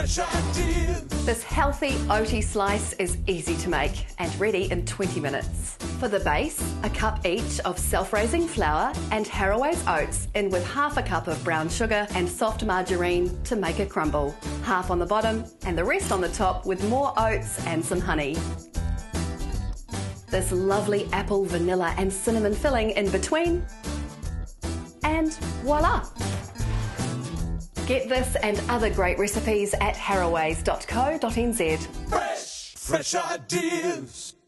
fresh ideas. This healthy oaty slice is easy to make and ready in 20 minutes. For the base, a cup each of self-raising flour and Harraways oats in with half a cup of brown sugar and soft margarine to make a crumble. Half on the bottom and the rest on the top with more oats and some honey. This lovely apple, vanilla and cinnamon filling in between. And voila! Get this and other great recipes at harraways.co.nz. Fresh ideas.